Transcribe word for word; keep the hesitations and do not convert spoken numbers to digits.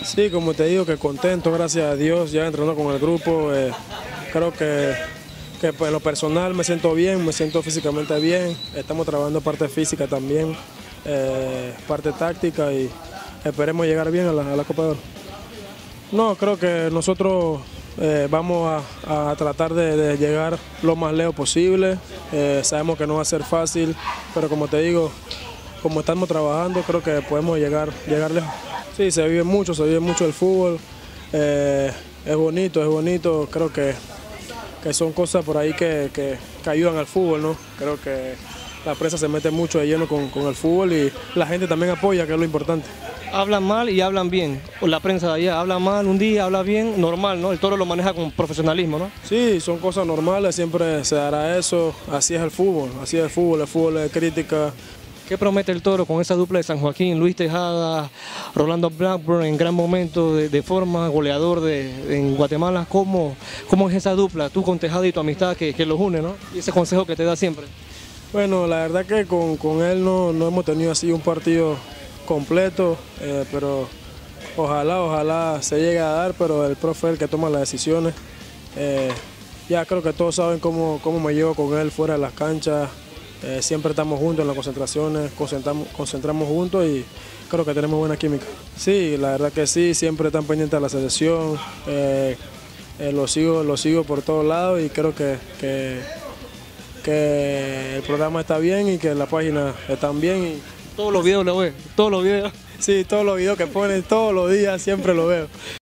Sí, como te digo, que contento, gracias a Dios, ya entrenando con el grupo. Eh, creo que, que pues, en lo personal me siento bien, me siento físicamente bien. Estamos trabajando parte física también, eh, parte táctica y esperemos llegar bien a la, a la Copa de Oro. No, creo que nosotros eh, vamos a, a tratar de, de llegar lo más lejos posible. Eh, sabemos que no va a ser fácil, pero como te digo, como estamos trabajando, creo que podemos llegar, llegar lejos. Sí, se vive mucho, se vive mucho el fútbol. Eh, es bonito, es bonito. Creo que, que son cosas por ahí que, que, que ayudan al fútbol, ¿no? Creo que la prensa se mete mucho de lleno con, con el fútbol y la gente también apoya, que es lo importante. Hablan mal y hablan bien. La prensa de allá habla mal un día, habla bien, normal, ¿no? El Toro lo maneja con profesionalismo, ¿no? Sí, son cosas normales, siempre se dará eso. Así es el fútbol, así es el fútbol, el fútbol es crítica. ¿Qué promete el Toro con esa dupla de San Joaquín, Luis Tejada, Rolando Blackburn en gran momento de, de forma, goleador de, en Guatemala? ¿Cómo, ¿Cómo es esa dupla, tú con Tejada y tu amistad que, que los une, ¿no? Y ese consejo que te da siempre. Bueno, la verdad que con, con él no, no hemos tenido así un partido completo, eh, pero ojalá, ojalá se llegue a dar, pero el profe es el que toma las decisiones. Eh, ya creo que todos saben cómo, cómo me llevo con él fuera de las canchas. Eh, siempre estamos juntos en las concentraciones, concentramos, concentramos juntos y creo que tenemos buena química. Sí, la verdad que sí, siempre están pendientes de la selección, eh, eh, lo, sigo, lo sigo por todos lados y creo que, que, que el programa está bien y que la página está bien. Y... Todos los videos lo veo, todos los videos. Sí, todos los videos que ponen todos los días siempre lo veo.